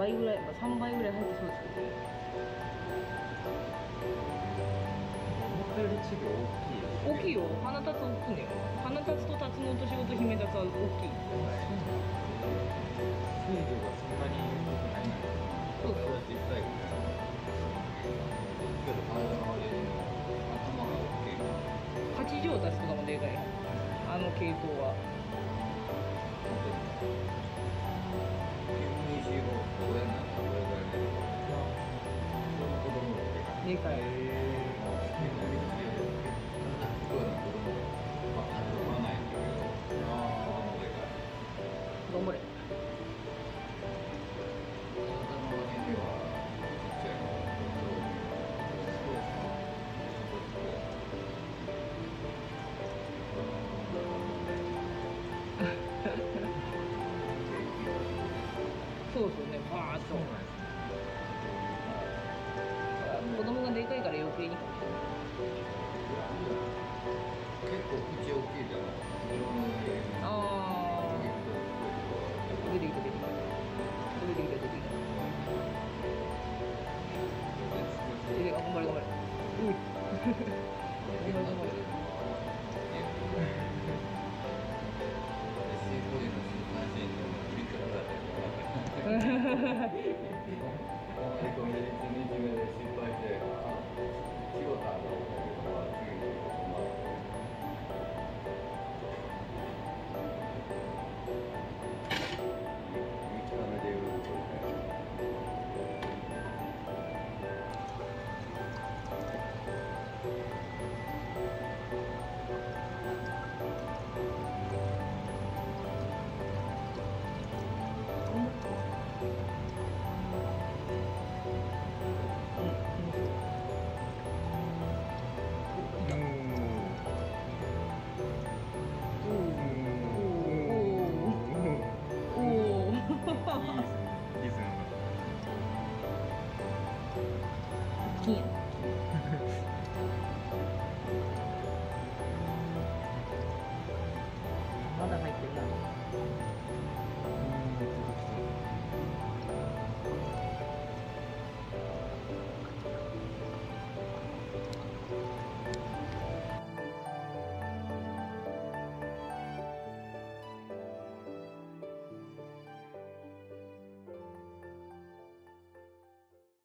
倍ぐらい、3倍ぐらい入ってそうですけど。 思ったよりチビ大きい。 大きいよ。花立つ大きいんだよ。花立つとタツノオトシゴとヒメタツは大きい。 水量がそんなに多くないんだけど。 そうそう。 小さいみたいな。けど体の割に頭が大きいから。 八丈タツとかもでかい。あの系統は。 牛を親になったらこれぐらいで、その子供がでかい。 でかい。頑張れ。そうそうね、バーッと。子供がでかいから余計にかもしれない。 結構口大きいじゃない。 ああ。出てきた出てきた。出てきた出てきた。頑張れ頑張れ。うい。頑張れ頑張れ。金や。まだ入ってるな。